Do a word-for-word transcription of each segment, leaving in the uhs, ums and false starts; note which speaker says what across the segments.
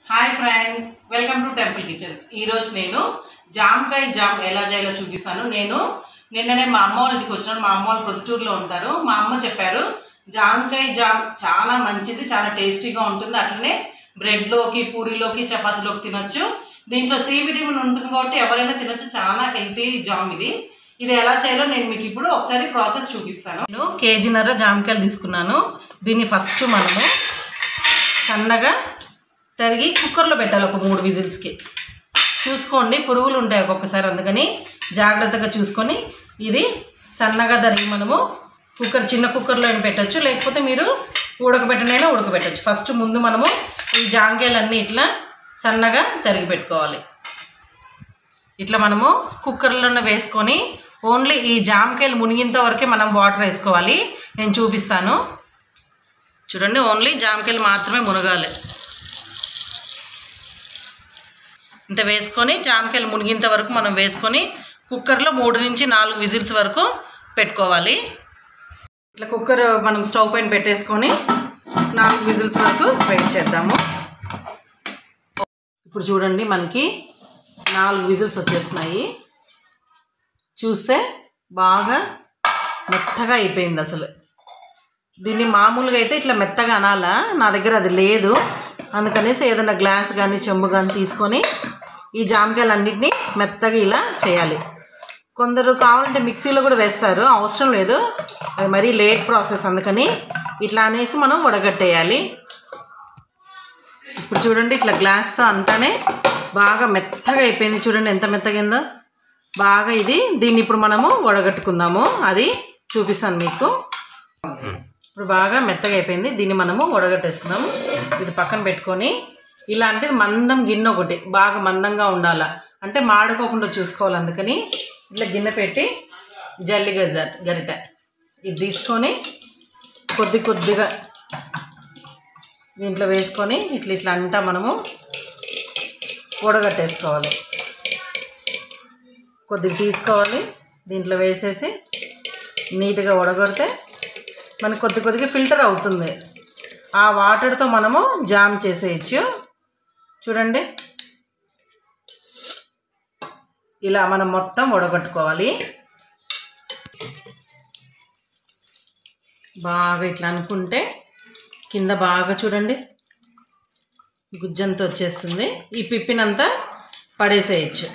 Speaker 1: Hi friends, welcome to temple kitchens. ఈరోజు నేను జామకాయ జామ్ ఎలా చేయాలో చూపిస్తాను. నేను నిన్ననే మా అమ్మ వాళ్ళ ఇంటికి వచ్చినాను. మా అమ్మ వాళ్ళు ప్రొద్దుటూరులో ఉంటారు. మా అమ్మ చెప్పారు జామకాయ జామ్ చాలా మంచిది, చాలా టేస్టీగా ఉంటుంది. అట్లనే బ్రెడ్లోకి, పూరీలోకి, చపాతీలోకి తినొచ్చు. దీంట్లో సి విటమిన్ ఉంటుంది కాబట్టి ఎవరైనా తినొచ్చు. చాలా హెల్తీ జామ్ ఇది. ఇది ఎలా చేయాలో నేను మీకు ఇప్పుడు ఒకసారి ప్రాసెస్ చూపిస్తాను. నేను కేజీన్నర జామకాయలు తీసుకున్నాను. దీన్ని ఫస్ట్ మనము సన్నగా తరిగి కుక్కర్లో పెట్టాలి ఒక మూడు విజిల్స్కి. చూసుకోండి, పురుగులు ఉంటాయి ఒక్కొక్కసారి, అందుకని జాగ్రత్తగా చూసుకొని ఇది సన్నగా తరిగి మనము కుక్కర్ చిన్న కుక్కర్లో అయినా పెట్టచ్చు, లేకపోతే మీరు ఉడకబెట్టనైనా ఉడకబెట్టచ్చు. ఫస్ట్ ముందు మనము ఈ జామకాయలన్నీ ఇట్లా సన్నగా తరిగి పెట్టుకోవాలి. ఇట్లా మనము కుక్కర్లోనే వేసుకొని ఓన్లీ ఈ జామకాయలు మునిగేంత వరకే మనం వాటర్ వేసుకోవాలి. నేను చూపిస్తాను చూడండి. ఓన్లీ జామకాయలు మాత్రమే మునగాలి. ఇంత వేసుకొని జామకాయలు మునిగేంత వరకు మనం వేసుకొని కుక్కర్లో మూడు నుంచి నాలుగు విజిల్స్ వరకు పెట్టుకోవాలి. ఇట్లా కుక్కర్ మనం స్టవ్ పైన పెట్టేసుకొని నాలుగు విజిల్స్ వరకు వెయిట్ చేద్దాము. ఇప్పుడు చూడండి, మనకి నాలుగు విజిల్స్ వచ్చేస్తున్నాయి. చూస్తే బాగా మెత్తగా అయిపోయింది. అసలు దీన్ని మామూలుగా అయితే ఇట్లా మెత్తగా అనాలా, నా దగ్గర అది లేదు. అందుకనేసి ఏదైనా గ్లాస్ కానీ చెంబు కానీ తీసుకొని ఈ జామకాయలు అన్నింటినీ మెత్తగా ఇలా చేయాలి. కొందరు కావాలంటే మిక్సీలో కూడా వేస్తారు, అవసరం లేదు, అది మరీ లేట్ ప్రాసెస్. అందుకని ఇట్లా అనేసి మనం వడగట్టేయాలి. ఇప్పుడు చూడండి, ఇట్లా గ్లాస్తో అంతానే బాగా మెత్తగా అయిపోయింది. చూడండి ఎంత మెత్తగా అయిందో బాగా. ఇది దీన్ని ఇప్పుడు మనము వడగట్టుకుందాము, అది చూపిస్తాను మీకు. ఇప్పుడు బాగా మెత్తగా అయిపోయింది. దీన్ని మనము వడగట్టేసుకుందాము. ఇది పక్కన పెట్టుకొని ఇలాంటిది మందం గిన్నె ఒకటి బాగా మందంగా ఉండాలి, అంటే మాడుకోకుండా చూసుకోవాలి. అందుకని ఇట్లా గిన్నె పెట్టి జల్లి గరిట గరిట ఇది తీసుకొని కొద్ది కొద్దిగా దీంట్లో వేసుకొని ఇట్లా ఇట్లా అంతా మనము వడగట్టేసుకోవాలి. కొద్దిగా తీసుకోవాలి, దీంట్లో వేసేసి నీట్గా వడగడితే మనకు కొద్ది కొద్దిగా ఫిల్టర్ అవుతుంది. ఆ వాటర్తో మనము జామ్ చేసేయచ్చు. చూడండి, ఇలా మనం మొత్తం వడగట్టుకోవాలి. బాగా ఇట్లా అనుకుంటే కింద బాగా చూడండి గుజ్జంతా వచ్చేస్తుంది. ఈ పిప్పినంతా పడేసేయచ్చు.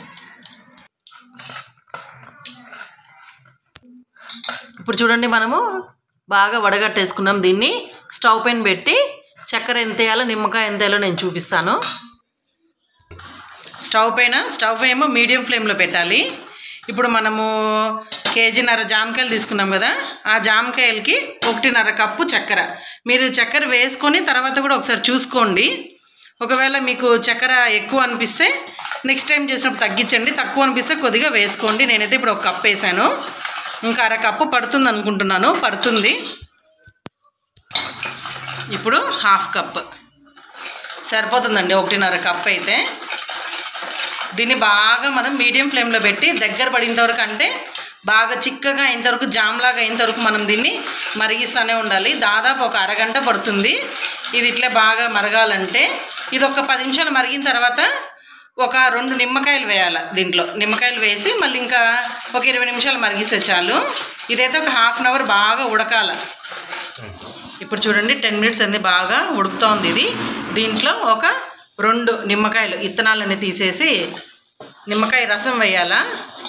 Speaker 1: ఇప్పుడు చూడండి, మనము బాగా వడగట్టేసుకున్నాం. దీన్ని స్టవ్ పైన పెట్టి చక్కెర ఎంత వేయాలో, నిమ్మకాయ ఎంత వేయాలో నేను చూపిస్తాను. స్టవ్ పైన స్టవ్ పైన మీడియం ఫ్లేమ్లో పెట్టాలి. ఇప్పుడు మనము కేజీన్నర జామకాయలు తీసుకున్నాం కదా, ఆ జామకాయలకి ఒకటిన్నర కప్పు చక్కెర. మీరు చక్కెర వేసుకొని తర్వాత కూడా ఒకసారి చూసుకోండి. ఒకవేళ మీకు చక్కెర ఎక్కువ అనిపిస్తే నెక్స్ట్ టైం చేసినప్పుడు తగ్గించండి, తక్కువ అనిపిస్తే కొద్దిగా వేసుకోండి. నేనైతే ఇప్పుడు ఒక కప్పు వేసాను, ఇంకా అర కప్పు పడుతుంది అనుకుంటున్నాను. పడుతుంది. ఇప్పుడు హాఫ్ కప్ సరిపోతుందండి, ఒకటిన్నర కప్ అయితే. దీన్ని బాగా మనం మీడియం ఫ్లేమ్లో పెట్టి దగ్గర పడేంతవరకు, అంటే బాగా చిక్కగా అయినంతవరకు, జామ్లాగా అయినంతవరకు మనం దీన్ని మరిగిస్తూనే ఉండాలి. దాదాపు ఒక అరగంట పడుతుంది ఇది ఇట్లా బాగా మరగాలంటే. ఇది ఒక పది నిమిషాలు మరిగిన తర్వాత ఒక రెండు నిమ్మకాయలు వేయాలి. దీంట్లో నిమ్మకాయలు వేసి మళ్ళీ ఇంకా ఒక ఇరవై నిమిషాలు మరిగిస్తే చాలు. ఇదైతే ఒక హాఫ్ అన్ అవర్ బాగా ఉడకాల. ఇప్పుడు చూడండి, టెన్ మినిట్స్ అన్నీ బాగా ఉడుకుతూ ఉంది ఇది. దీంట్లో ఒక రెండు నిమ్మకాయలు ఇత్తనాలన్నీ తీసేసి నిమ్మకాయ రసం వేయాలా.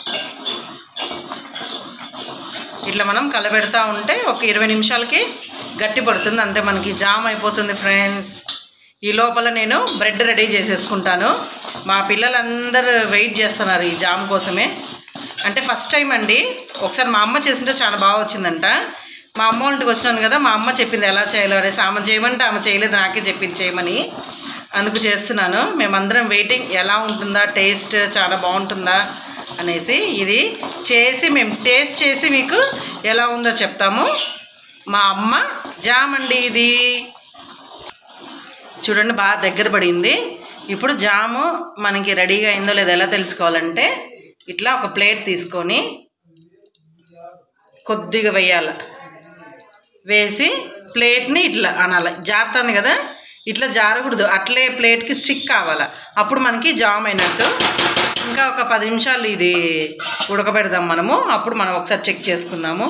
Speaker 1: ఇట్లా మనం కలబెడతా ఉంటే ఒక ఇరవై నిమిషాలకి గట్టి పడుతుంది, అంతే మనకి జామ్ అయిపోతుంది ఫ్రెండ్స్. ఈ లోపల నేను బ్రెడ్ రెడీ చేసేసుకుంటాను. మా పిల్లలందరూ వెయిట్ చేస్తున్నారు ఈ జామ్ కోసమే. అంటే ఫస్ట్ టైం అండి, ఒకసారి మా అమ్మ చేసింటే చాలా బాగా వచ్చిందంట. మా అమ్మ ఇంటికి వచ్చినాను కదా, మా అమ్మ చెప్పింది ఎలా చేయాలో అనేసి. ఆమె చేయమంటే ఆమె చేయలేదు, నాకే చెప్పింది చేయమని. అందుకు చేస్తున్నాను. మేమందరం వెయిటింగ్, ఎలా ఉంటుందా, టేస్ట్ చాలా బాగుంటుందా అనేసి. ఇది చేసి మేము టేస్ట్ చేసి మీకు ఎలా ఉందో చెప్తాము. మా అమ్మ జామ్ అండి ఇది. చూడండి, బాగా దగ్గర పడింది. ఇప్పుడు జాము మనకి రెడీగా అయిందో లేదో ఎలా తెలుసుకోవాలంటే, ఇట్లా ఒక ప్లేట్ తీసుకొని కొద్దిగా వేయాలి. వేసి ప్లేట్ని ఇట్లా అనాలి. జారుతుంది కదా, ఇట్లా జారకూడదు, అట్లే ప్లేట్కి స్టిక్ కావాలా, అప్పుడు మనకి జామ్ అయినట్టు. ఇంకా ఒక పది నిమిషాలు ఇది ఉడకబెడదాం మనము, అప్పుడు మనం ఒకసారి చెక్ చేసుకుందాము.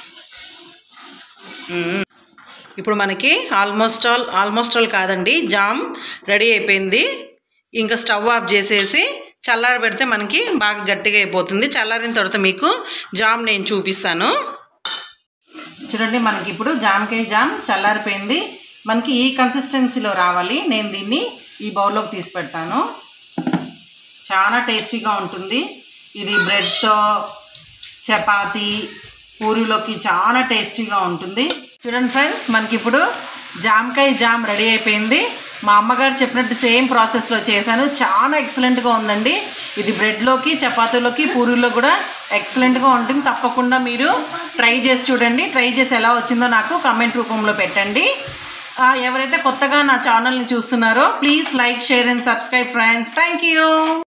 Speaker 1: ఇప్పుడు మనకి ఆల్మోస్ట్ ఆల్ ఆల్మోస్ట్ ఆల్ కాదండి, జామ్ రెడీ అయిపోయింది. ఇంకా స్టవ్ ఆఫ్ చేసేసి చల్లారబెడితే మనకి బాగా గట్టిగా అయిపోతుంది. చల్లారిన తర్వాత మీకు జామ్ నేను చూపిస్తాను. చూడండి, మనకి ఇప్పుడు జామకాయ జామ్ చల్లారిపోయింది. మనకి ఈ కన్సిస్టెన్సీలో రావాలి. నేను దీన్ని ఈ బౌల్లోకి తీసి పెడతాను. చాలా టేస్టీగా ఉంటుంది ఇది. బ్రెడ్తో, చపాతీ, పూరీలోకి చాలా టేస్టీగా ఉంటుంది. చూడండి ఫ్రెండ్స్, మనకి ఇప్పుడు జామకాయ జామ్ రెడీ అయిపోయింది. మా అమ్మగారు చెప్పినట్టు సేమ్ ప్రాసెస్లో చేశాను. చాలా ఎక్సలెంట్గా ఉందండి. ఇది బ్రెడ్లోకి, చపాతీలోకి, పూరీలో కూడా ఎక్సలెంట్గా ఉంటుంది. తప్పకుండా మీరు ట్రై చేసి చూడండి. ట్రై చేసి ఎలా వచ్చిందో నాకు కామెంట్ రూపంలో పెట్టండి. ఎవరైతే కొత్తగా నా ఛానల్ని చూస్తున్నారో please like, share and subscribe friends. Thank you.